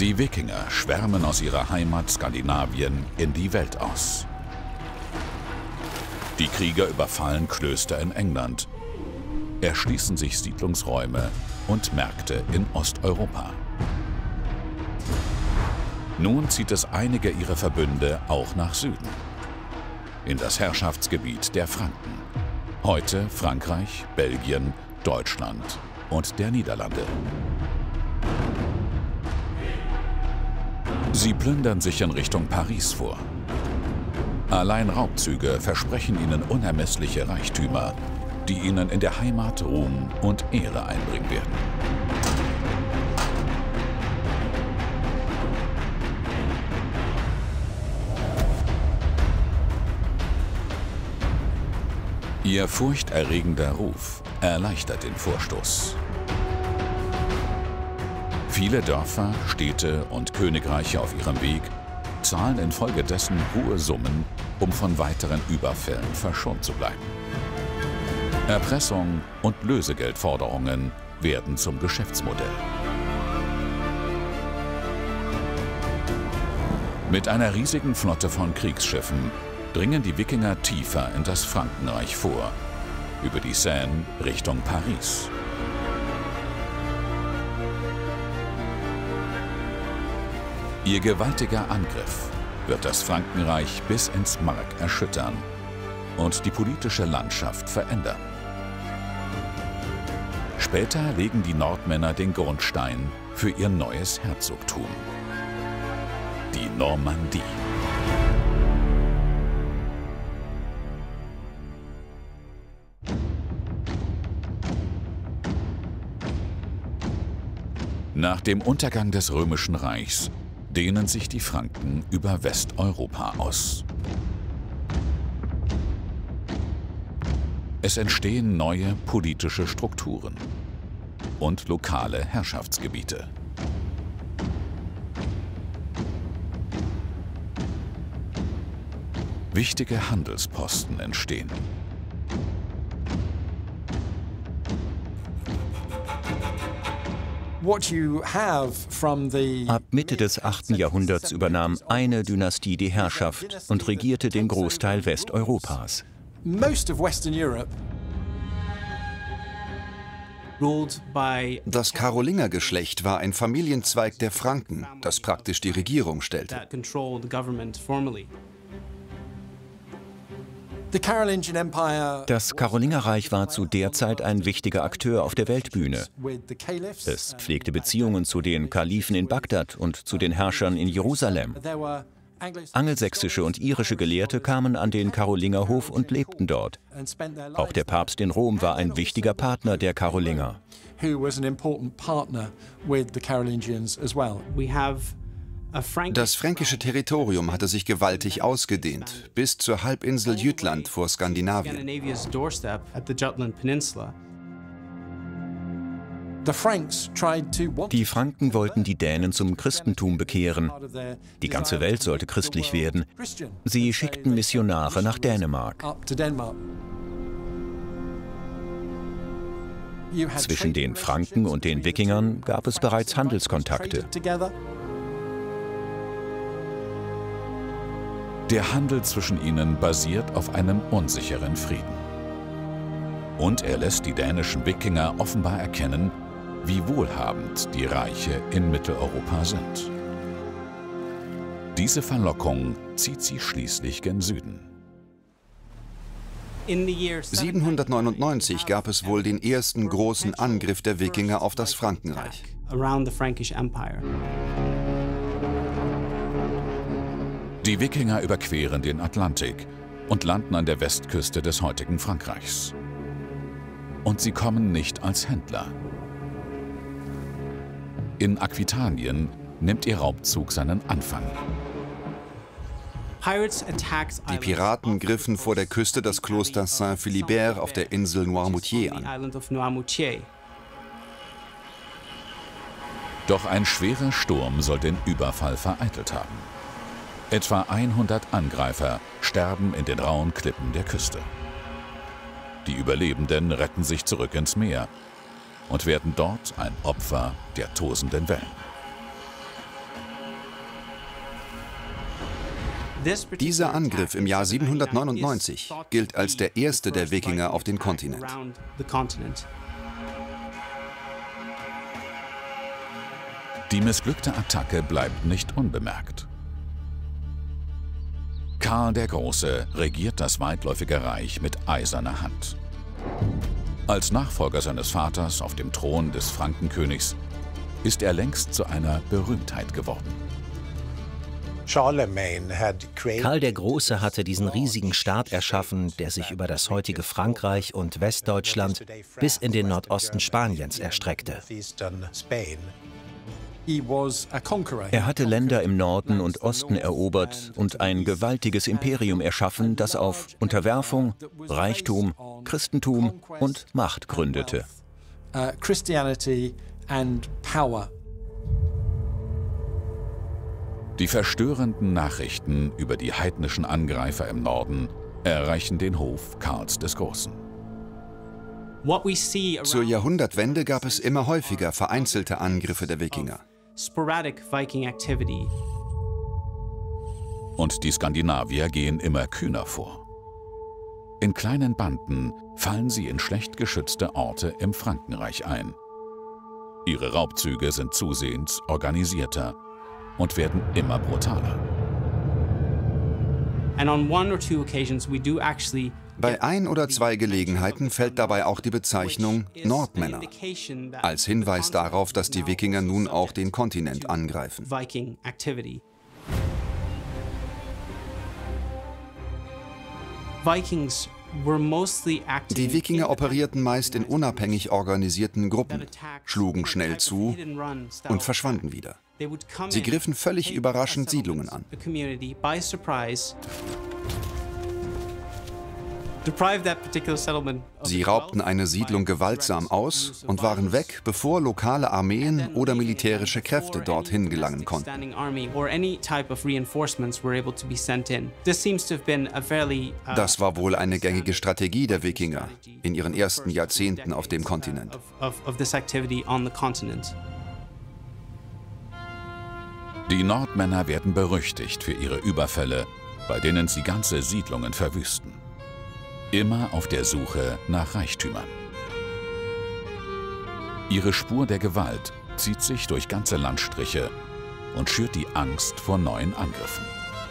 Die Wikinger schwärmen aus ihrer Heimat Skandinavien in die Welt aus. Die Krieger überfallen Klöster in England, erschließen sich Siedlungsräume und Märkte in Osteuropa. Nun zieht es einige ihrer Verbünde auch nach Süden, in das Herrschaftsgebiet der Franken. Heute Frankreich, Belgien, Deutschland und der Niederlande. Sie plündern sich in Richtung Paris vor. Allein Raubzüge versprechen ihnen unermessliche Reichtümer, die ihnen in der Heimat Ruhm und Ehre einbringen werden. Ihr furchterregender Ruf erleichtert den Vorstoß. Viele Dörfer, Städte und Königreiche auf ihrem Weg zahlen infolgedessen hohe Summen, um von weiteren Überfällen verschont zu bleiben. Erpressung und Lösegeldforderungen werden zum Geschäftsmodell. Mit einer riesigen Flotte von Kriegsschiffen dringen die Wikinger tiefer in das Frankenreich vor, über die Seine Richtung Paris. Ihr gewaltiger Angriff wird das Frankenreich bis ins Mark erschüttern und die politische Landschaft verändern. Später legen die Nordmänner den Grundstein für ihr neues Herzogtum, die Normandie. Nach dem Untergang des Römischen Reichs dehnen sich die Franken über Westeuropa aus. Es entstehen neue politische Strukturen und lokale Herrschaftsgebiete. Wichtige Handelsposten entstehen. Ab Mitte des 8. Jahrhunderts übernahm eine Dynastie die Herrschaft und regierte den Großteil Westeuropas. Das Karolingergeschlecht war ein Familienzweig der Franken, das praktisch die Regierung stellte. Das Karolingerreich war zu der Zeit ein wichtiger Akteur auf der Weltbühne. Es pflegte Beziehungen zu den Kalifen in Bagdad und zu den Herrschern in Jerusalem. Angelsächsische und irische Gelehrte kamen an den Karolingerhof und lebten dort. Auch der Papst in Rom war ein wichtiger Partner der Karolinger. Das fränkische Territorium hatte sich gewaltig ausgedehnt, bis zur Halbinsel Jütland vor Skandinavien. Die Franken wollten die Dänen zum Christentum bekehren. Die ganze Welt sollte christlich werden. Sie schickten Missionare nach Dänemark. Zwischen den Franken und den Wikingern gab es bereits Handelskontakte. Der Handel zwischen ihnen basiert auf einem unsicheren Frieden. Und er lässt die dänischen Wikinger offenbar erkennen, wie wohlhabend die Reiche in Mitteleuropa sind. Diese Verlockung zieht sie schließlich gen Süden. 799 gab es wohl den ersten großen Angriff der Wikinger auf das Frankenreich. Die Wikinger überqueren den Atlantik und landen an der Westküste des heutigen Frankreichs. Und sie kommen nicht als Händler. In Aquitanien nimmt ihr Raubzug seinen Anfang. Die Piraten griffen vor der Küste das Kloster Saint-Philibert auf der Insel Noirmoutier an. Doch ein schwerer Sturm soll den Überfall vereitelt haben. Etwa 100 Angreifer sterben in den rauen Klippen der Küste. Die Überlebenden retten sich zurück ins Meer und werden dort ein Opfer der tosenden Wellen. Dieser Angriff im Jahr 799 gilt als der erste der Wikinger auf den Kontinent. Die missglückte Attacke bleibt nicht unbemerkt. Karl der Große regiert das weitläufige Reich mit eiserner Hand. Als Nachfolger seines Vaters auf dem Thron des Frankenkönigs ist er längst zu einer Berühmtheit geworden. Karl der Große hatte diesen riesigen Staat erschaffen, der sich über das heutige Frankreich und Westdeutschland bis in den Nordosten Spaniens erstreckte. Er hatte Länder im Norden und Osten erobert und ein gewaltiges Imperium erschaffen, das auf Unterwerfung, Reichtum, Christentum und Macht gründete. Die verstörenden Nachrichten über die heidnischen Angreifer im Norden erreichen den Hof Karls des Großen. Zur Jahrhundertwende gab es immer häufiger vereinzelte Angriffe der Wikinger. Und die Skandinavier gehen immer kühner vor. In kleinen Banden fallen sie in schlecht geschützte Orte im Frankenreich ein. Ihre Raubzüge sind zusehends organisierter und werden immer brutaler. Bei ein oder zwei Gelegenheiten fällt dabei auch die Bezeichnung Nordmänner, als Hinweis darauf, dass die Wikinger nun auch den Kontinent angreifen. Die Wikinger operierten meist in unabhängig organisierten Gruppen, schlugen schnell zu und verschwanden wieder. Sie griffen völlig überraschend Siedlungen an. Sie raubten eine Siedlung gewaltsam aus und waren weg, bevor lokale Armeen oder militärische Kräfte dorthin gelangen konnten. Das war wohl eine gängige Strategie der Wikinger in ihren ersten Jahrzehnten auf dem Kontinent. Die Nordmänner werden berüchtigt für ihre Überfälle, bei denen sie ganze Siedlungen verwüsten. Immer auf der Suche nach Reichtümern. Ihre Spur der Gewalt zieht sich durch ganze Landstriche und schürt die Angst vor neuen Angriffen.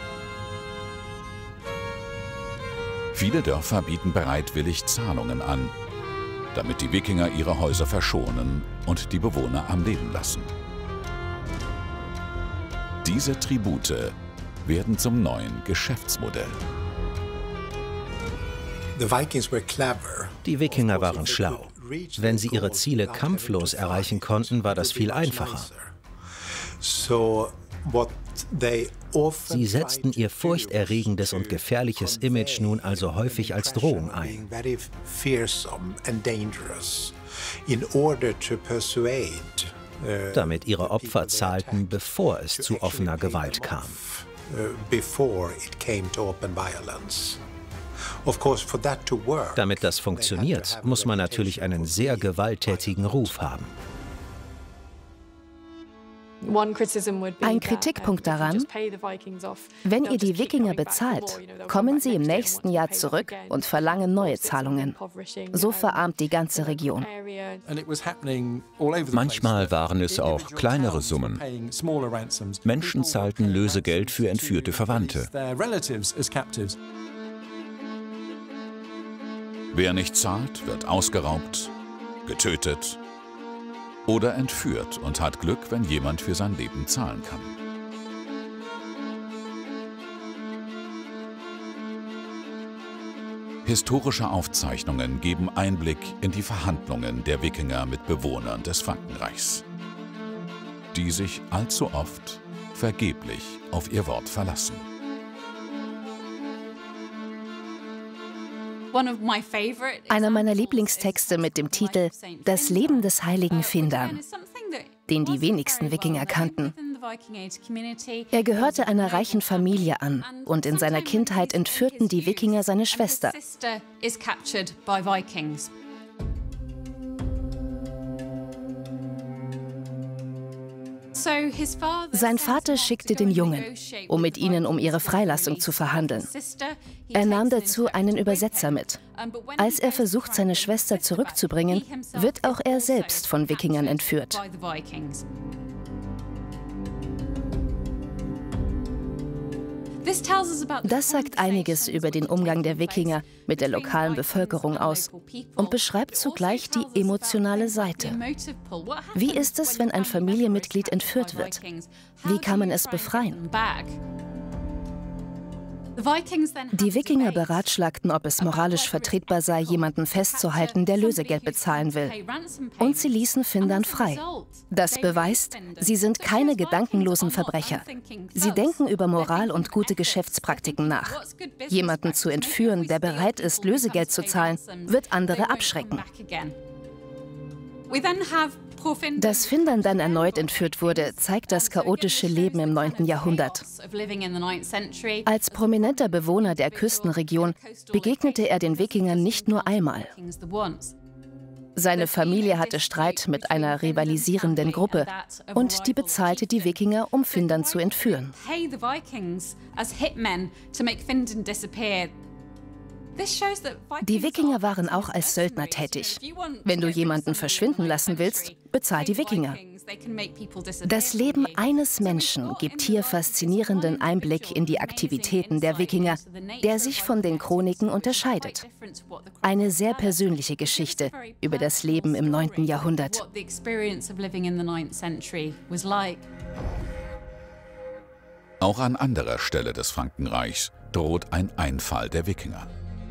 Viele Dörfer bieten bereitwillig Zahlungen an, damit die Wikinger ihre Häuser verschonen und die Bewohner am Leben lassen. Diese Tribute werden zum neuen Geschäftsmodell. Die Wikinger waren schlau. Wenn sie ihre Ziele kampflos erreichen konnten, war das viel einfacher. Sie setzten ihr furchterregendes und gefährliches Image nun also häufig als Drohung ein. Damit ihre Opfer zahlten, bevor es zu offener Gewalt kam. Damit das funktioniert, muss man natürlich einen sehr gewalttätigen Ruf haben. Ein Kritikpunkt daran: Wenn ihr die Wikinger bezahlt, kommen sie im nächsten Jahr zurück und verlangen neue Zahlungen. So verarmt die ganze Region. Manchmal waren es auch kleinere Summen. Menschen zahlten Lösegeld für entführte Verwandte. Wer nicht zahlt, wird ausgeraubt, getötet oder entführt und hat Glück, wenn jemand für sein Leben zahlen kann. Historische Aufzeichnungen geben Einblick in die Verhandlungen der Wikinger mit Bewohnern des Frankenreichs, die sich allzu oft vergeblich auf ihr Wort verlassen. Einer meiner Lieblingstexte mit dem Titel »Das Leben des heiligen Findan«, den die wenigsten Wikinger kannten. Er gehörte einer reichen Familie an und in seiner Kindheit entführten die Wikinger seine Schwester. Sein Vater schickte den Jungen, um mit ihnen um ihre Freilassung zu verhandeln. Er nahm dazu einen Übersetzer mit. Als er versucht, seine Schwester zurückzubringen, wird auch er selbst von Wikingern entführt. Das sagt einiges über den Umgang der Wikinger mit der lokalen Bevölkerung aus und beschreibt zugleich die emotionale Seite. Wie ist es, wenn ein Familienmitglied entführt wird? Wie kann man es befreien? Die Wikinger beratschlagten, ob es moralisch vertretbar sei, jemanden festzuhalten, der Lösegeld bezahlen will. Und sie ließen Findern frei. Das beweist, sie sind keine gedankenlosen Verbrecher. Sie denken über Moral und gute Geschäftspraktiken nach. Jemanden zu entführen, der bereit ist, Lösegeld zu zahlen, wird andere abschrecken. Dass Findern dann erneut entführt wurde, zeigt das chaotische Leben im 9. Jahrhundert. Als prominenter Bewohner der Küstenregion begegnete er den Wikingern nicht nur einmal. Seine Familie hatte Streit mit einer rivalisierenden Gruppe und die bezahlte die Wikinger, um Findern zu entführen. Die Wikinger waren auch als Söldner tätig. Wenn du jemanden verschwinden lassen willst, bezahl die Wikinger. Das Leben eines Menschen gibt hier faszinierenden Einblick in die Aktivitäten der Wikinger, der sich von den Chroniken unterscheidet. Eine sehr persönliche Geschichte über das Leben im 9. Jahrhundert. Auch an anderer Stelle des Frankenreichs droht ein Einfall der Wikinger.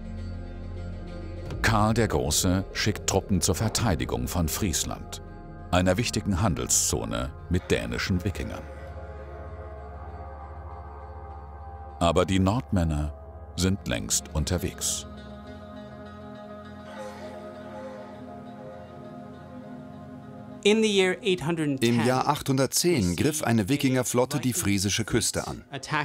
Karl der Große schickt Truppen zur Verteidigung von Friesland, einer wichtigen Handelszone mit dänischen Wikingern. Aber die Nordmänner sind längst unterwegs. Im Jahr 810 griff eine Wikingerflotte die friesische Küste an.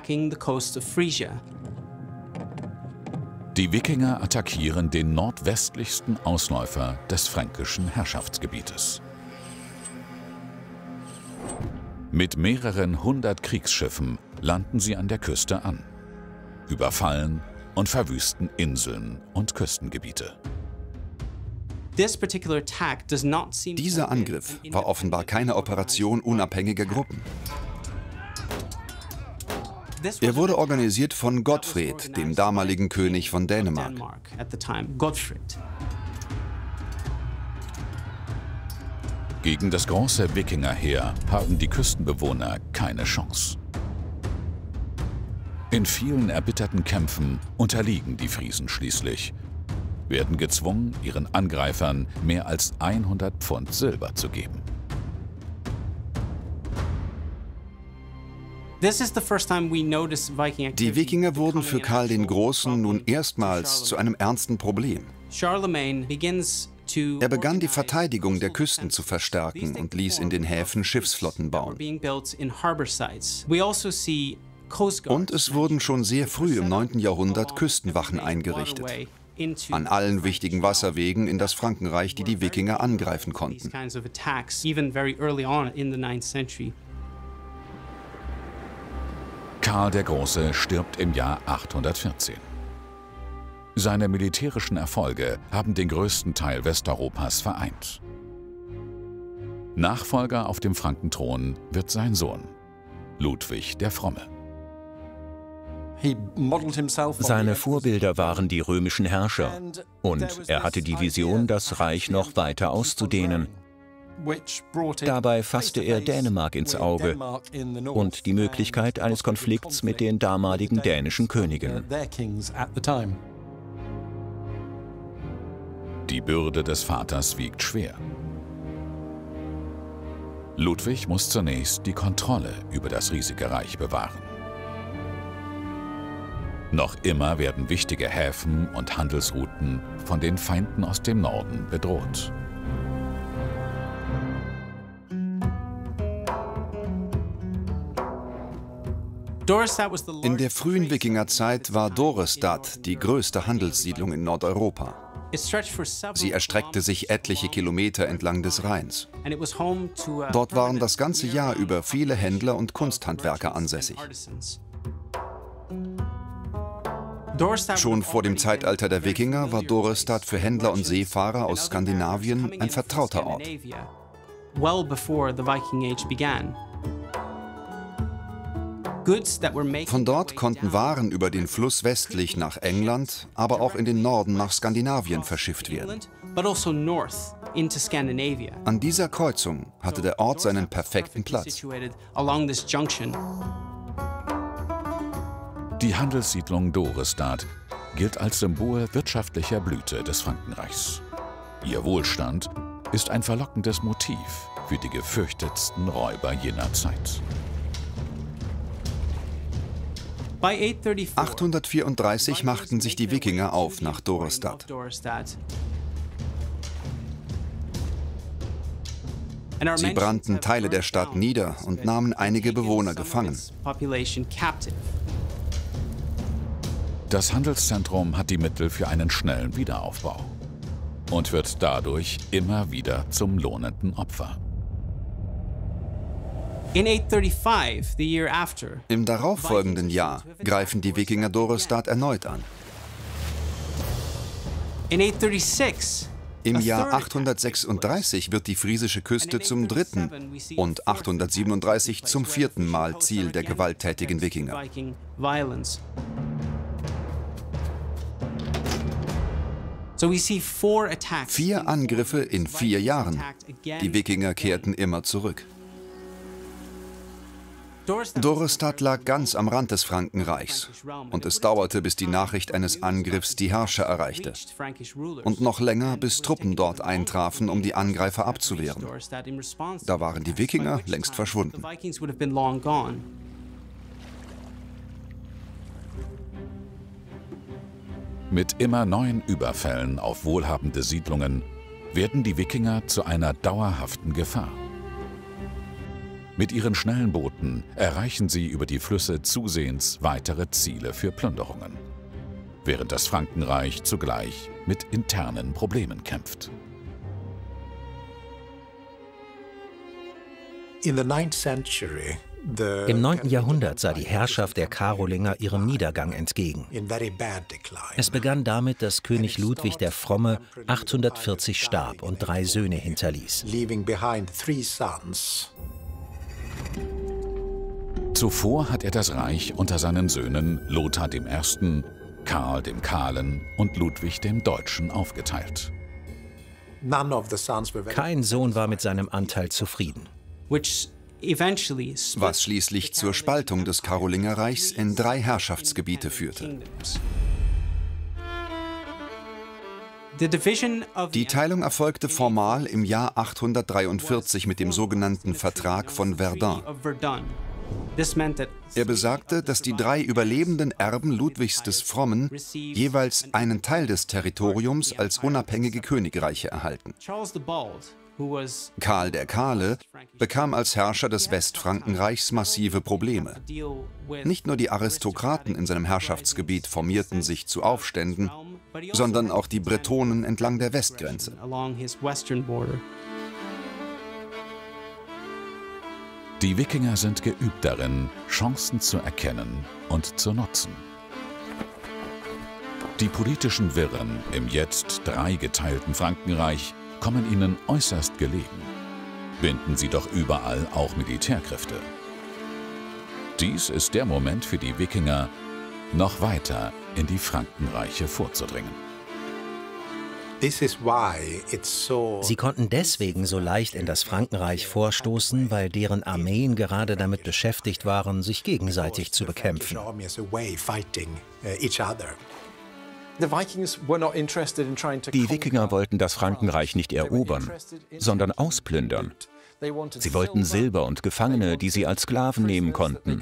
Die Wikinger attackieren den nordwestlichsten Ausläufer des fränkischen Herrschaftsgebietes. Mit mehreren 100 Kriegsschiffen landen sie an der Küste an, überfallen und verwüsten Inseln und Küstengebiete. Dieser Angriff war offenbar keine Operation unabhängiger Gruppen. Er wurde organisiert von Godfred, dem damaligen König von Dänemark. Gegen das große Wikingerheer haben die Küstenbewohner keine Chance. In vielen erbitterten Kämpfen unterliegen die Friesen schließlich, werden gezwungen, ihren Angreifern mehr als 100 Pfund Silber zu geben. Die Wikinger wurden für Karl den Großen nun erstmals zu einem ernsten Problem. Er begann die Verteidigung der Küsten zu verstärken und ließ in den Häfen Schiffsflotten bauen. Und es wurden schon sehr früh im 9. Jahrhundert Küstenwachen eingerichtet. An allen wichtigen Wasserwegen in das Frankenreich, die die Wikinger angreifen konnten. Karl der Große stirbt im Jahr 814. Seine militärischen Erfolge haben den größten Teil Westeuropas vereint. Nachfolger auf dem Frankenthron wird sein Sohn, Ludwig der Fromme. Seine Vorbilder waren die römischen Herrscher und er hatte die Vision, das Reich noch weiter auszudehnen. Dabei fasste er Dänemark ins Auge und die Möglichkeit eines Konflikts mit den damaligen dänischen Königen. Die Bürde des Vaters wiegt schwer. Ludwig muss zunächst die Kontrolle über das riesige Reich bewahren. Noch immer werden wichtige Häfen und Handelsrouten von den Feinden aus dem Norden bedroht. In der frühen Wikingerzeit war Dorestad die größte Handelssiedlung in Nordeuropa. Sie erstreckte sich etliche Kilometer entlang des Rheins. Dort waren das ganze Jahr über viele Händler und Kunsthandwerker ansässig. Schon vor dem Zeitalter der Wikinger war Dorestad für Händler und Seefahrer aus Skandinavien ein vertrauter Ort. Von dort konnten Waren über den Fluss westlich nach England, aber auch in den Norden nach Skandinavien verschifft werden. An dieser Kreuzung hatte der Ort seinen perfekten Platz. Die Handelssiedlung Dorestad gilt als Symbol wirtschaftlicher Blüte des Frankenreichs. Ihr Wohlstand ist ein verlockendes Motiv für die gefürchtetsten Räuber jener Zeit. 834 machten sich die Wikinger auf nach Dorestad. Sie brannten Teile der Stadt nieder und nahmen einige Bewohner gefangen. Das Handelszentrum hat die Mittel für einen schnellen Wiederaufbau und wird dadurch immer wieder zum lohnenden Opfer. Im darauffolgenden Jahr greifen die Wikinger Dorestad erneut an. Im Jahr 836 wird die friesische Küste zum dritten und 837 zum vierten Mal Ziel der gewalttätigen Wikinger. 4 Angriffe in 4 Jahren. Die Wikinger kehrten immer zurück. Dorestad lag ganz am Rand des Frankenreichs und es dauerte, bis die Nachricht eines Angriffs die Herrscher erreichte. Und noch länger, bis Truppen dort eintrafen, um die Angreifer abzuwehren. Da waren die Wikinger längst verschwunden. Mit immer neuen Überfällen auf wohlhabende Siedlungen werden die Wikinger zu einer dauerhaften Gefahr. Mit ihren schnellen Booten erreichen sie über die Flüsse zusehends weitere Ziele für Plünderungen, während das Frankenreich zugleich mit internen Problemen kämpft. Im 9. Jahrhundert sah die Herrschaft der Karolinger ihrem Niedergang entgegen. Es begann damit, dass König Ludwig der Fromme 840 starb und 3 Söhne hinterließ. Zuvor hat er das Reich unter seinen Söhnen Lothar I., Karl dem Kahlen und Ludwig dem Deutschen aufgeteilt. Kein Sohn war mit seinem Anteil zufrieden. Was schließlich zur Spaltung des Karolingerreichs in 3 Herrschaftsgebiete führte. Die Teilung erfolgte formal im Jahr 843 mit dem sogenannten Vertrag von Verdun. Er besagte, dass die 3 überlebenden Erben Ludwigs des Frommen jeweils einen Teil des Territoriums als unabhängige Königreiche erhalten. Karl der Kahle bekam als Herrscher des Westfrankenreichs massive Probleme. Nicht nur die Aristokraten in seinem Herrschaftsgebiet formierten sich zu Aufständen, sondern auch die Bretonen entlang der Westgrenze. Die Wikinger sind geübt darin, Chancen zu erkennen und zu nutzen. Die politischen Wirren im jetzt dreigeteilten Frankenreich kommen ihnen äußerst gelegen. Binden sie doch überall auch Militärkräfte. Dies ist der Moment für die Wikinger, noch weiter in die Frankenreiche vorzudringen. Sie konnten deswegen so leicht in das Frankenreich vorstoßen, weil deren Armeen gerade damit beschäftigt waren, sich gegenseitig zu bekämpfen. Die Wikinger wollten das Frankenreich nicht erobern, sondern ausplündern. Sie wollten Silber und Gefangene, die sie als Sklaven nehmen konnten.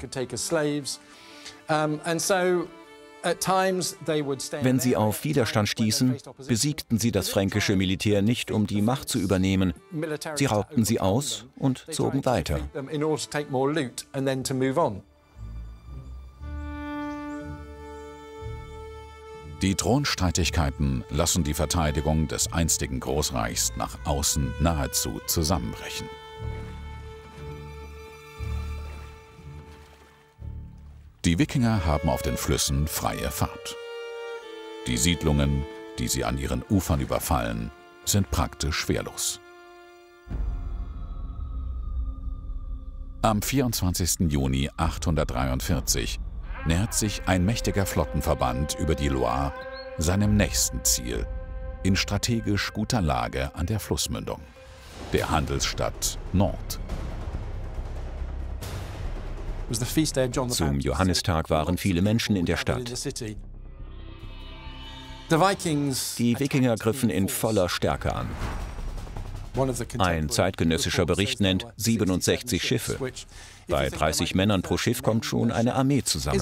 Wenn sie auf Widerstand stießen, besiegten sie das fränkische Militär nicht, um die Macht zu übernehmen. Sie raubten sie aus und zogen weiter. Die Thronstreitigkeiten lassen die Verteidigung des einstigen Großreichs nach außen nahezu zusammenbrechen. Die Wikinger haben auf den Flüssen freie Fahrt. Die Siedlungen, die sie an ihren Ufern überfallen, sind praktisch wehrlos. Am 24. Juni 843 nähert sich ein mächtiger Flottenverband über die Loire seinem nächsten Ziel, in strategisch guter Lage an der Flussmündung, der Handelsstadt Nantes. Zum Johannistag waren viele Menschen in der Stadt. Die Wikinger griffen in voller Stärke an. Ein zeitgenössischer Bericht nennt 67 Schiffe. Bei 30 Männern pro Schiff kommt schon eine Armee zusammen.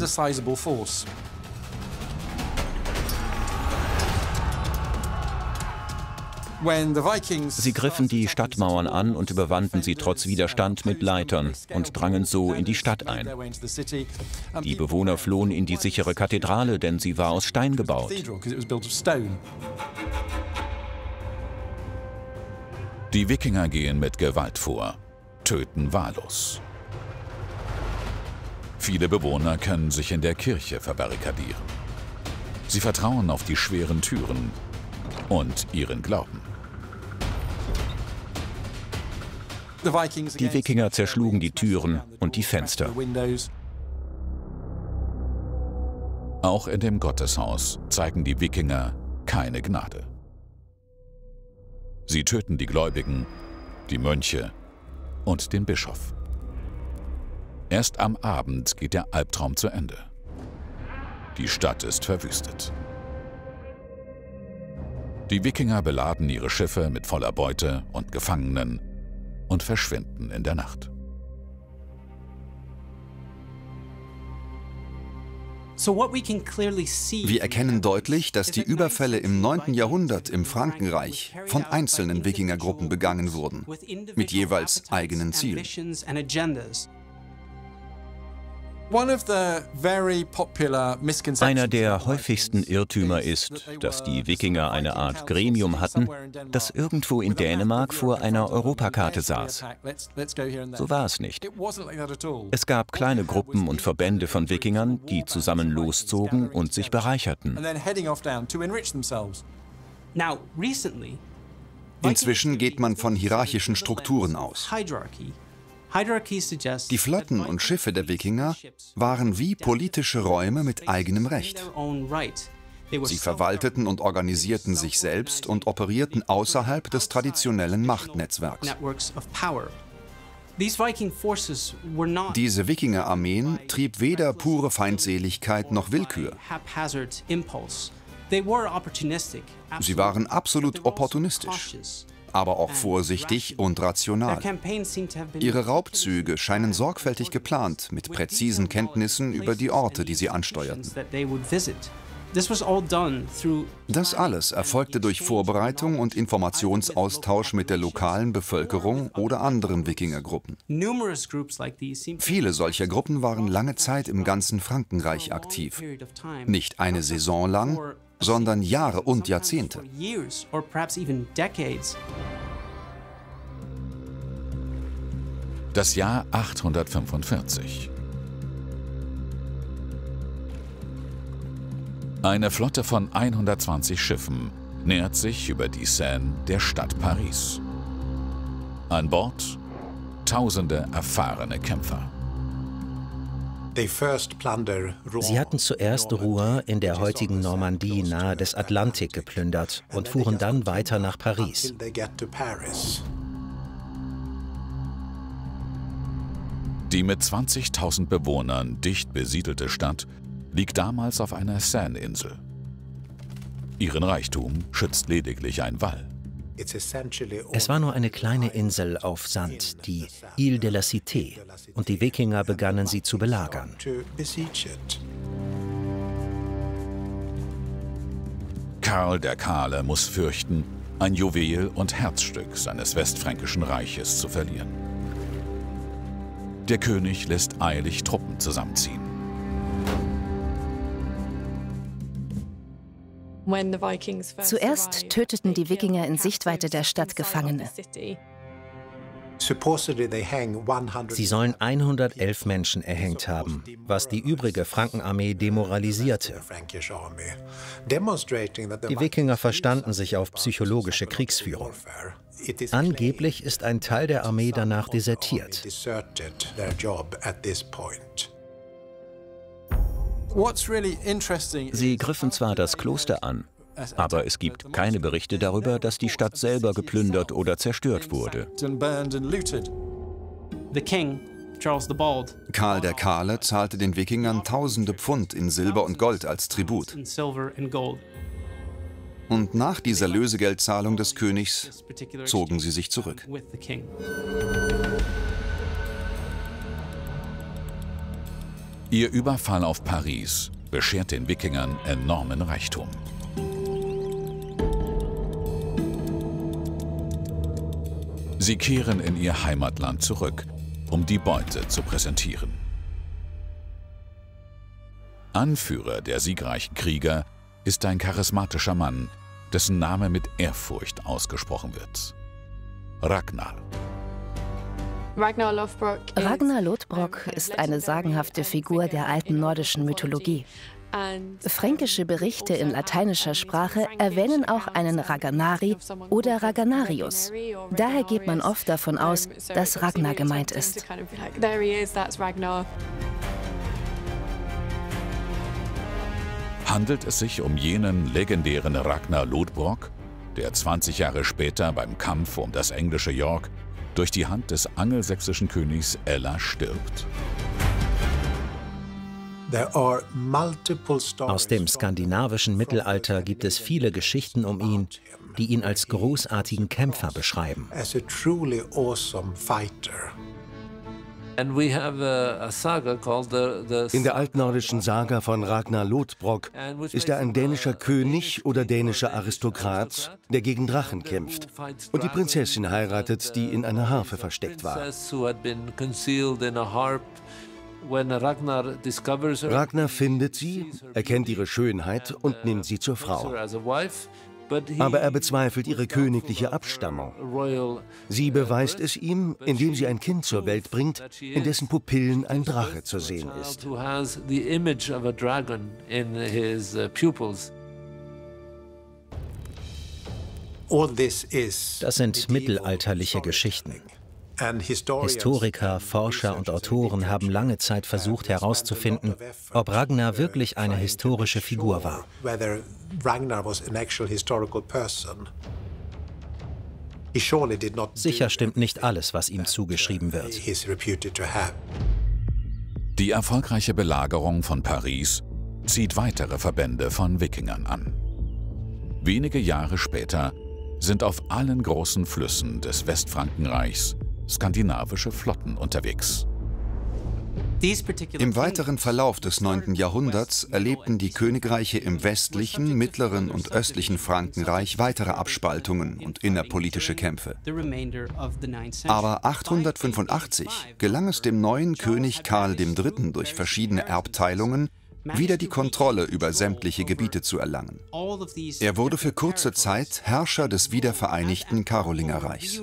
Sie griffen die Stadtmauern an und überwanden sie trotz Widerstand mit Leitern und drangen so in die Stadt ein. Die Bewohner flohen in die sichere Kathedrale, denn sie war aus Stein gebaut. Die Wikinger gehen mit Gewalt vor, töten wahllos. Viele Bewohner können sich in der Kirche verbarrikadieren. Sie vertrauen auf die schweren Türen und ihren Glauben. Die Wikinger zerschlugen die Türen und die Fenster. Auch in dem Gotteshaus zeigen die Wikinger keine Gnade. Sie töten die Gläubigen, die Mönche und den Bischof. Erst am Abend geht der Albtraum zu Ende. Die Stadt ist verwüstet. Die Wikinger beladen ihre Schiffe mit voller Beute und Gefangenen und verschwinden in der Nacht. Wir erkennen deutlich, dass die Überfälle im 9. Jahrhundert im Frankenreich von einzelnen Wikingergruppen begangen wurden, mit jeweils eigenen Zielen. Einer der häufigsten Irrtümer ist, dass die Wikinger eine Art Gremium hatten, das irgendwo in Dänemark vor einer Europakarte saß. So war es nicht. Es gab kleine Gruppen und Verbände von Wikingern, die zusammen loszogen und sich bereicherten. Inzwischen geht man von hierarchischen Strukturen aus. Die Flotten und Schiffe der Wikinger waren wie politische Räume mit eigenem Recht. Sie verwalteten und organisierten sich selbst und operierten außerhalb des traditionellen Machtnetzwerks. Diese Wikinger-Armeen trieb weder pure Feindseligkeit noch Willkür. Sie waren absolut opportunistisch, aber auch vorsichtig und rational. Ihre Raubzüge scheinen sorgfältig geplant, mit präzisen Kenntnissen über die Orte, die sie ansteuerten. Das alles erfolgte durch Vorbereitung und Informationsaustausch mit der lokalen Bevölkerung oder anderen Wikingergruppen. Viele solcher Gruppen waren lange Zeit im ganzen Frankenreich aktiv. Nicht eine Saison lang, sondern Jahre und Jahrzehnte. Das Jahr 845. Eine Flotte von 120 Schiffen nähert sich über die Seine der Stadt Paris. An Bord tausende erfahrene Kämpfer. Sie hatten zuerst Rouen in der heutigen Normandie nahe des Atlantik geplündert und fuhren dann weiter nach Paris. Die mit 20.000 Bewohnern dicht besiedelte Stadt liegt damals auf einer Seine-Insel. Ihren Reichtum schützt lediglich ein Wall. Es war nur eine kleine Insel auf Sand, die Île de la Cité, und die Wikinger begannen sie zu belagern. Karl der Kahle muss fürchten, ein Juwel und Herzstück seines westfränkischen Reiches zu verlieren. Der König lässt eilig Truppen zusammenziehen. Zuerst töteten die Wikinger in Sichtweite der Stadt Gefangene. Sie sollen 111 Menschen erhängt haben, was die übrige Frankenarmee demoralisierte. Die Wikinger verstanden sich auf psychologische Kriegsführung. Angeblich ist ein Teil der Armee danach desertiert. Sie griffen zwar das Kloster an, aber es gibt keine Berichte darüber, dass die Stadt selber geplündert oder zerstört wurde. Karl der Kahle zahlte den Wikingern tausende Pfund in Silber und Gold als Tribut. Und nach dieser Lösegeldzahlung des Königs zogen sie sich zurück. Ihr Überfall auf Paris beschert den Wikingern enormen Reichtum. Sie kehren in ihr Heimatland zurück, um die Beute zu präsentieren. Anführer der siegreichen Krieger ist ein charismatischer Mann, dessen Name mit Ehrfurcht ausgesprochen wird: Ragnar. Ragnar Lodbrok ist eine sagenhafte Figur der alten nordischen Mythologie. Fränkische Berichte in lateinischer Sprache erwähnen auch einen Raganari oder Raganarius. Daher geht man oft davon aus, dass Ragnar gemeint ist. Handelt es sich um jenen legendären Ragnar Lodbrok, der 20 Jahre später beim Kampf um das englische York durch die Hand des angelsächsischen Königs Ella stirbt? Aus dem skandinavischen Mittelalter gibt es viele Geschichten um ihn, die ihn als großartigen Kämpfer beschreiben. In der altnordischen Saga von Ragnar Lodbrok ist er ein dänischer König oder dänischer Aristokrat, der gegen Drachen kämpft und die Prinzessin heiratet, die in einer Harfe versteckt war. Ragnar findet sie, erkennt ihre Schönheit und nimmt sie zur Frau. Aber er bezweifelt ihre königliche Abstammung. Sie beweist es ihm, indem sie ein Kind zur Welt bringt, in dessen Pupillen ein Drache zu sehen ist. Das sind mittelalterliche Geschichten. Historiker, Forscher und Autoren haben lange Zeit versucht herauszufinden, ob Ragnar wirklich eine historische Figur war. Sicher stimmt nicht alles, was ihm zugeschrieben wird. Die erfolgreiche Belagerung von Paris zieht weitere Verbände von Wikingern an. Wenige Jahre später sind auf allen großen Flüssen des Westfrankenreichs skandinavische Flotten unterwegs. Im weiteren Verlauf des 9. Jahrhunderts erlebten die Königreiche im westlichen, mittleren und östlichen Frankenreich weitere Abspaltungen und innerpolitische Kämpfe. Aber 885 gelang es dem neuen König Karl III. Durch verschiedene Erbteilungen, wieder die Kontrolle über sämtliche Gebiete zu erlangen. Er wurde für kurze Zeit Herrscher des wiedervereinigten Karolingerreichs.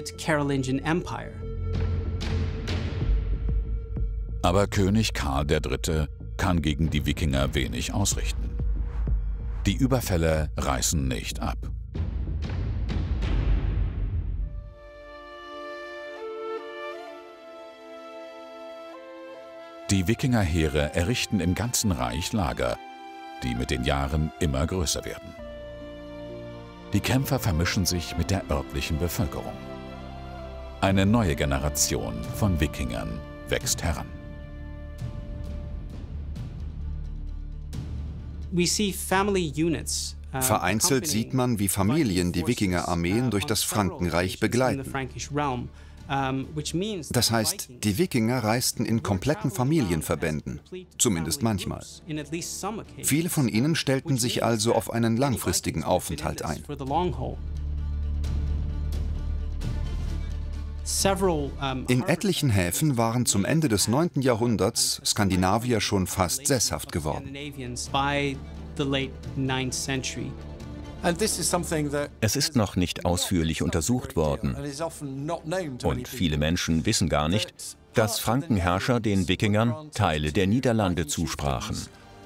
Aber König Karl III. Kann gegen die Wikinger wenig ausrichten. Die Überfälle reißen nicht ab. Die Wikingerheere errichten im ganzen Reich Lager, die mit den Jahren immer größer werden. Die Kämpfer vermischen sich mit der örtlichen Bevölkerung. Eine neue Generation von Wikingern wächst heran. Vereinzelt sieht man, wie Familien die Wikingerarmeen durch das Frankenreich begleiten. Das heißt, die Wikinger reisten in kompletten Familienverbänden, zumindest manchmal. Viele von ihnen stellten sich also auf einen langfristigen Aufenthalt ein. In etlichen Häfen waren zum Ende des 9. Jahrhunderts Skandinavier schon fast sesshaft geworden. Es ist noch nicht ausführlich untersucht worden und viele Menschen wissen gar nicht, dass Frankenherrscher den Wikingern Teile der Niederlande zusprachen.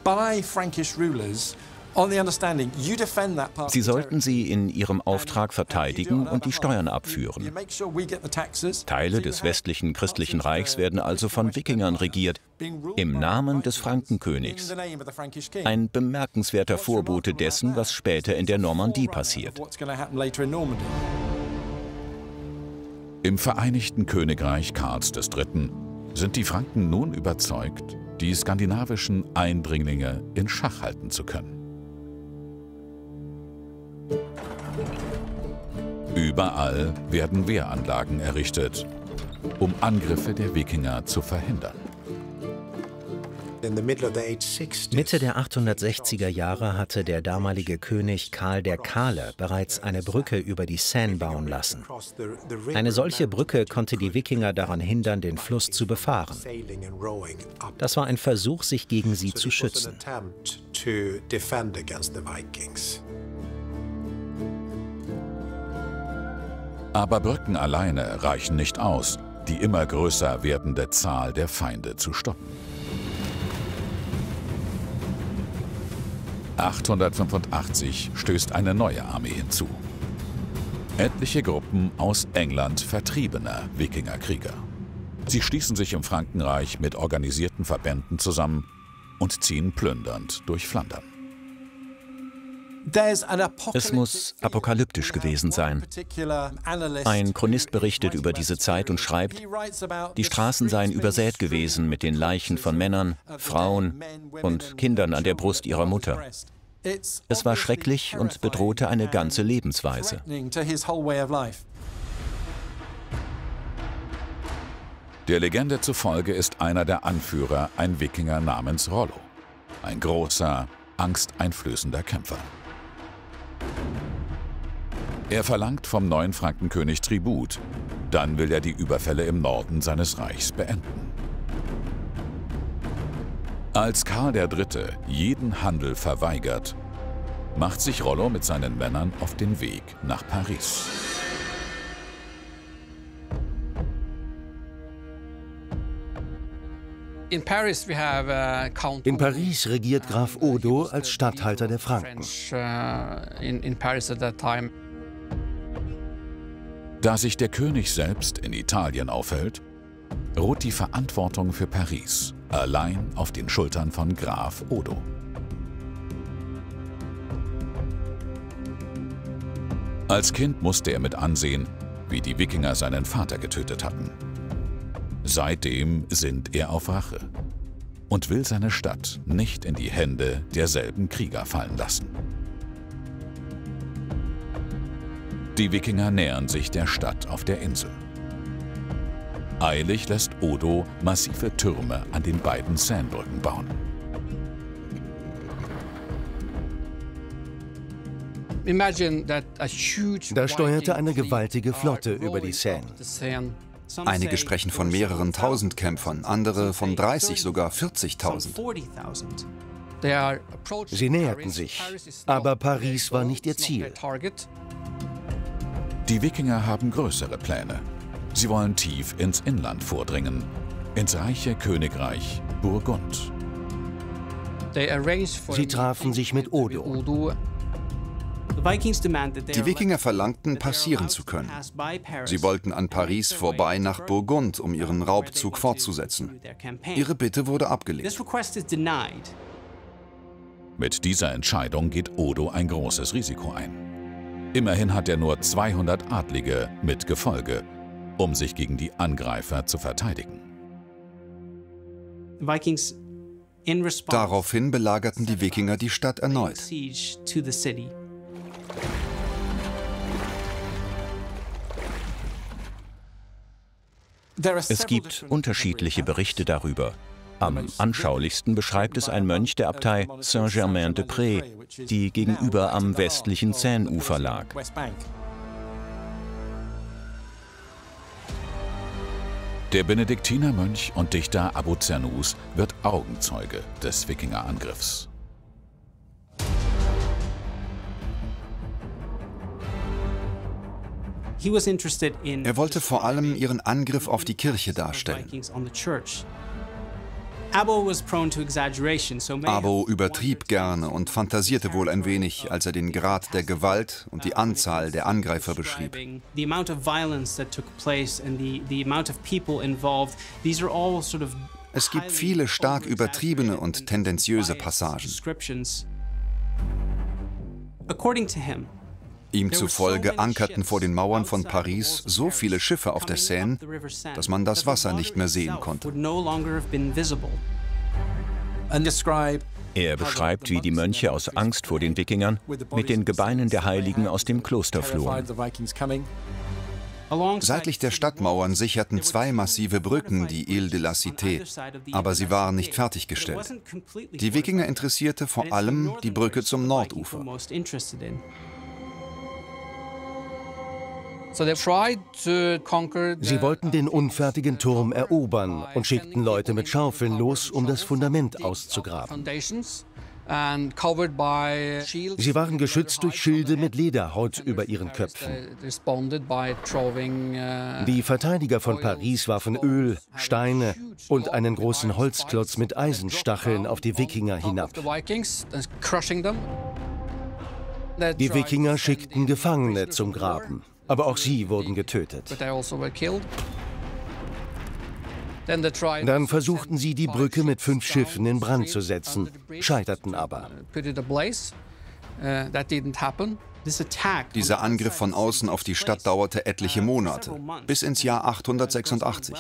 Sie sollten sie in ihrem Auftrag verteidigen und die Steuern abführen. Teile des westlichen christlichen Reichs werden also von Wikingern regiert, im Namen des Frankenkönigs. Ein bemerkenswerter Vorbote dessen, was später in der Normandie passiert. Im Vereinigten Königreich Karls III. Sind die Franken nun überzeugt, die skandinavischen Eindringlinge in Schach halten zu können. Überall werden Wehranlagen errichtet, um Angriffe der Wikinger zu verhindern. Mitte der 860er Jahre hatte der damalige König Karl der Kahle bereits eine Brücke über die Seine bauen lassen. Eine solche Brücke konnte die Wikinger daran hindern, den Fluss zu befahren. Das war ein Versuch, sich gegen sie zu schützen. Aber Brücken alleine reichen nicht aus, die immer größer werdende Zahl der Feinde zu stoppen. 885 stößt eine neue Armee hinzu. Etliche Gruppen aus England vertriebener Wikingerkrieger. Sie schließen sich im Frankenreich mit organisierten Verbänden zusammen und ziehen plündernd durch Flandern. Es muss apokalyptisch gewesen sein. Ein Chronist berichtet über diese Zeit und schreibt, die Straßen seien übersät gewesen mit den Leichen von Männern, Frauen und Kindern an der Brust ihrer Mutter. Es war schrecklich und bedrohte eine ganze Lebensweise. Der Legende zufolge ist einer der Anführer ein Wikinger namens Rollo, ein großer, angsteinflößender Kämpfer. Er verlangt vom neuen Frankenkönig Tribut, dann will er die Überfälle im Norden seines Reichs beenden. Als Karl III. Jeden Handel verweigert, macht sich Rollo mit seinen Männern auf den Weg nach Paris. In Paris regiert Graf Odo als Statthalter der Franken. Da sich der König selbst in Italien aufhält, ruht die Verantwortung für Paris allein auf den Schultern von Graf Odo. Als Kind musste er mit ansehen, wie die Wikinger seinen Vater getötet hatten. Seitdem sinnt er auf Rache und will seine Stadt nicht in die Hände derselben Krieger fallen lassen. Die Wikinger nähern sich der Stadt auf der Insel. Eilig lässt Odo massive Türme an den beiden Seinebrücken bauen. Da steuerte eine gewaltige Flotte über die Seine. Einige sprechen von mehreren tausend Kämpfern, andere von 30, sogar 40.000. Sie näherten sich, aber Paris war nicht ihr Ziel. Die Wikinger haben größere Pläne. Sie wollen tief ins Inland vordringen, ins reiche Königreich Burgund. Sie trafen sich mit Odo. Die Wikinger verlangten, passieren zu können. Sie wollten an Paris vorbei nach Burgund, um ihren Raubzug fortzusetzen. Ihre Bitte wurde abgelehnt. Mit dieser Entscheidung geht Odo ein großes Risiko ein. Immerhin hat er nur 200 Adlige mit Gefolge, um sich gegen die Angreifer zu verteidigen. Daraufhin belagerten die Wikinger die Stadt erneut. Es gibt unterschiedliche Berichte darüber. Am anschaulichsten beschreibt es ein Mönch der Abtei Saint-Germain-des-Prés, die gegenüber am westlichen Seineufer lag. Der Benediktinermönch und Dichter Abu Cernus wird Augenzeuge des Wikingerangriffs. Er wollte vor allem ihren Angriff auf die Kirche darstellen. Abo übertrieb gerne und fantasierte wohl ein wenig, als er den Grad der Gewalt und die Anzahl der Angreifer beschrieb. Es gibt viele stark übertriebene und tendenziöse Passagen. Ihm zufolge ankerten vor den Mauern von Paris so viele Schiffe auf der Seine, dass man das Wasser nicht mehr sehen konnte. Er beschreibt, wie die Mönche aus Angst vor den Wikingern mit den Gebeinen der Heiligen aus dem Kloster flohen. Seitlich der Stadtmauern sicherten 2 massive Brücken die Ile de la Cité, aber sie waren nicht fertiggestellt. Die Wikinger interessierte vor allem die Brücke zum Nordufer. Sie wollten den unfertigen Turm erobern und schickten Leute mit Schaufeln los, um das Fundament auszugraben. Sie waren geschützt durch Schilde mit Lederhaut über ihren Köpfen. Die Verteidiger von Paris warfen Öl, Steine und einen großen Holzklotz mit Eisenstacheln auf die Wikinger hinab. Die Wikinger schickten Gefangene zum Graben. Aber auch sie wurden getötet. Dann versuchten sie, die Brücke mit 5 Schiffen in Brand zu setzen, scheiterten aber. Dieser Angriff von außen auf die Stadt dauerte etliche Monate, bis ins Jahr 886.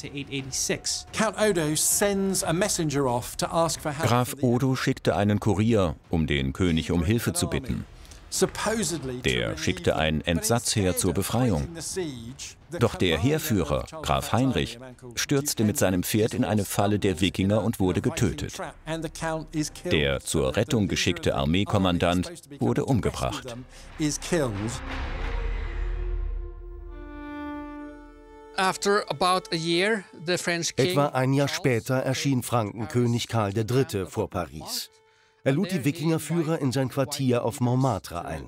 Graf Odo schickte einen Kurier, um den König um Hilfe zu bitten. Der schickte ein Entsatzheer zur Befreiung. Doch der Heerführer, Graf Heinrich, stürzte mit seinem Pferd in eine Falle der Wikinger und wurde getötet. Der zur Rettung geschickte Armeekommandant wurde umgebracht. Etwa ein Jahr später erschien Frankenkönig Karl III. Vor Paris. Er lud die Wikingerführer in sein Quartier auf Montmartre ein.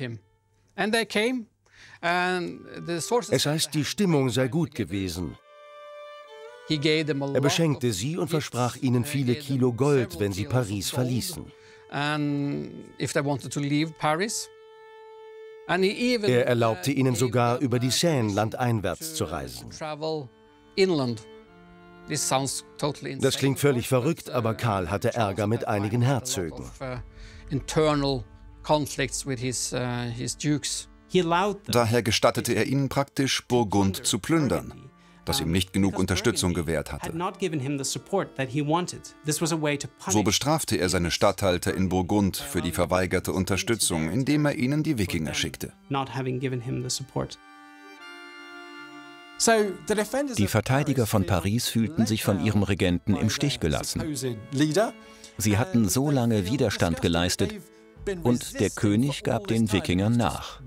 Es heißt, die Stimmung sei gut gewesen. Er beschenkte sie und versprach ihnen viele Kilo Gold, wenn sie Paris verließen. Er erlaubte ihnen sogar, über die Seine landeinwärts zu reisen. Das klingt völlig verrückt, aber Karl hatte Ärger mit einigen Herzögen. Daher gestattete er ihnen praktisch, Burgund zu plündern, das ihm nicht genug Unterstützung gewährt hatte. So bestrafte er seine Statthalter in Burgund für die verweigerte Unterstützung, indem er ihnen die Wikinger schickte. Die Verteidiger von Paris fühlten sich von ihrem Regenten im Stich gelassen. Sie hatten so lange Widerstand geleistet und der König gab den Wikingern nach.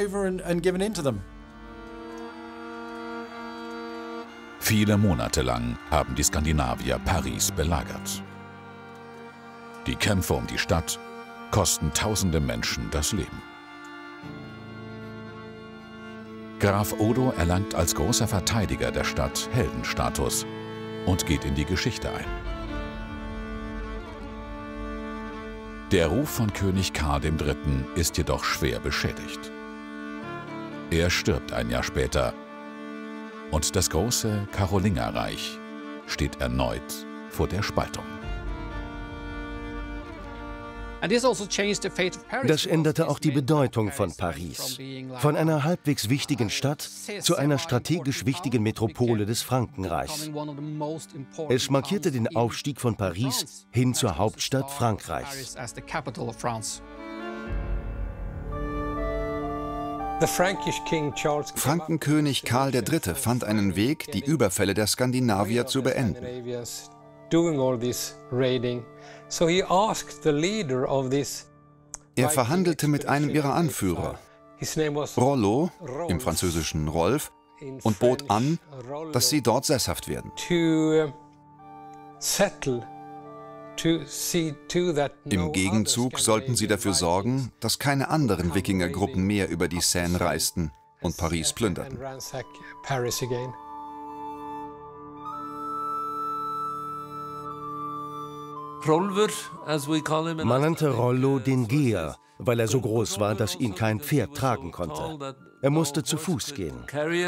Viele Monate lang haben die Skandinavier Paris belagert. Die Kämpfe um die Stadt kosten tausende Menschen das Leben. Graf Odo erlangt als großer Verteidiger der Stadt Heldenstatus und geht in die Geschichte ein. Der Ruf von König Karl III. Ist jedoch schwer beschädigt. Er stirbt ein Jahr später und das große Karolingerreich steht erneut vor der Spaltung. Das änderte auch die Bedeutung von Paris. Von einer halbwegs wichtigen Stadt zu einer strategisch wichtigen Metropole des Frankenreichs. Es markierte den Aufstieg von Paris hin zur Hauptstadt Frankreichs. Frankenkönig Karl III. Fand einen Weg, die Überfälle der Skandinavier zu beenden. Er verhandelte mit einem ihrer Anführer, Rollo, im Französischen Rolf, und bot an, dass sie dort sesshaft werden. Im Gegenzug sollten sie dafür sorgen, dass keine anderen Wikingergruppen mehr über die Seine reisten, und Paris plünderten. Man nannte Rollo den Geher, weil er so groß war, dass ihn kein Pferd tragen konnte. Er musste zu Fuß gehen.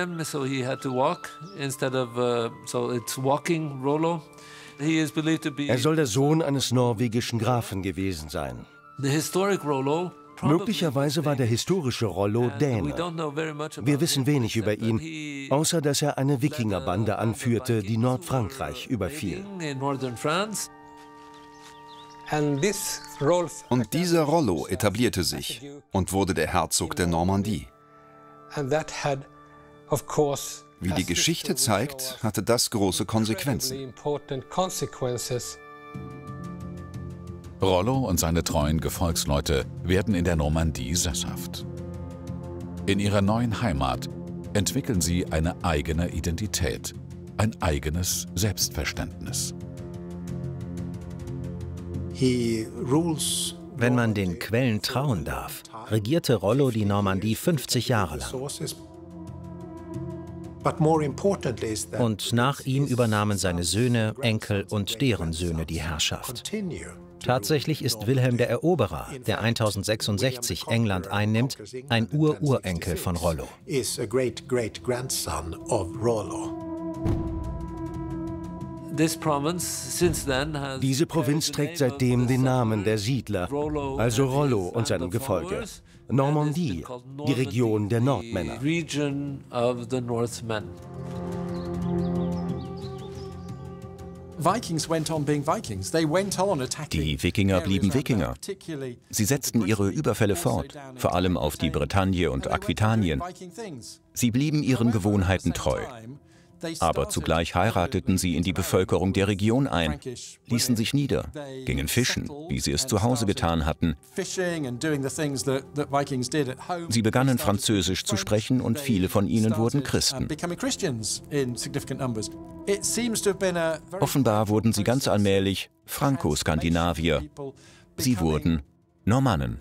Er soll der Sohn eines norwegischen Grafen gewesen sein. Möglicherweise war der historische Rollo Däne. Wir wissen wenig über ihn, außer dass er eine Wikingerbande anführte, die Nordfrankreich überfiel. Und dieser Rollo etablierte sich und wurde der Herzog der Normandie. Wie die Geschichte zeigt, hatte das große Konsequenzen. Rollo und seine treuen Gefolgsleute werden in der Normandie sesshaft. In ihrer neuen Heimat entwickeln sie eine eigene Identität, ein eigenes Selbstverständnis. Wenn man den Quellen trauen darf, regierte Rollo die Normandie 50 Jahre lang. Und nach ihm übernahmen seine Söhne, Enkel und deren Söhne die Herrschaft. Tatsächlich ist Wilhelm der Eroberer, der 1066 England einnimmt, ein Ururenkel von Rollo. Diese Provinz trägt seitdem den Namen der Siedler, also Rollo und seinem Gefolge. Normandie, die Region der Nordmänner. Die Wikinger blieben Wikinger. Sie setzten ihre Überfälle fort, vor allem auf die Bretagne und Aquitanien. Sie blieben ihren Gewohnheiten treu. Aber zugleich heirateten sie in die Bevölkerung der Region ein, ließen sich nieder, gingen fischen, wie sie es zu Hause getan hatten. Sie begannen Französisch zu sprechen und viele von ihnen wurden Christen. Offenbar wurden sie ganz allmählich Franco-Skandinavier. Sie wurden Normannen.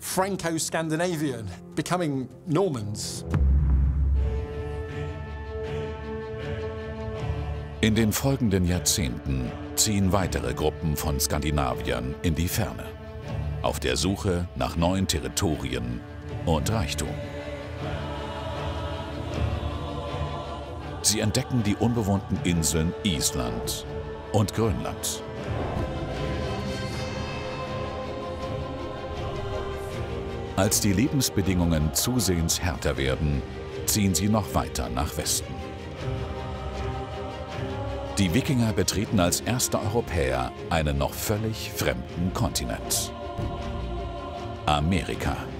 In den folgenden Jahrzehnten ziehen weitere Gruppen von Skandinaviern in die Ferne, auf der Suche nach neuen Territorien und Reichtum. Sie entdecken die unbewohnten Inseln Island und Grönland. Als die Lebensbedingungen zusehends härter werden, ziehen sie noch weiter nach Westen. Die Wikinger betreten als erste Europäer einen noch völlig fremden Kontinent: Amerika.